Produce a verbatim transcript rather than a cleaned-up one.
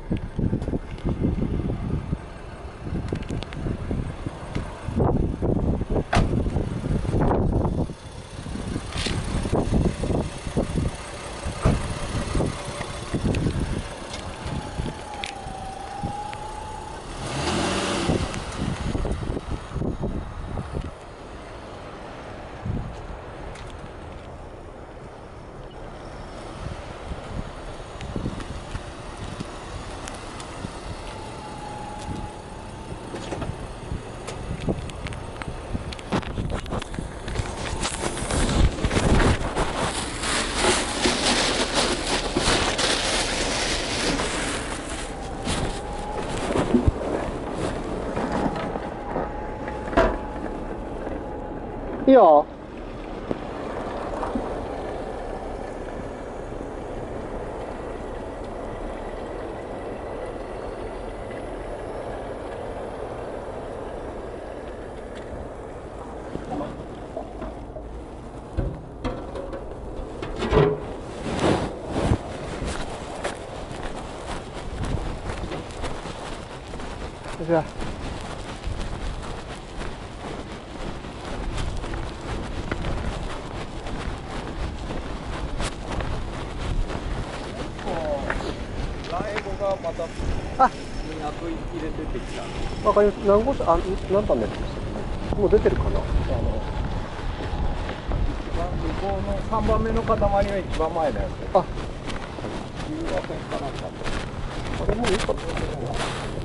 いいよ。じゃあ。 またあ、 港入れててきた。 わかります。何号車、あ、何番のやつでしたっけ？もう出てるかな。あの。 一番向こうの三番目の塊は一番前だよ。 あ、 中和線かなんか。 あれもういいかな。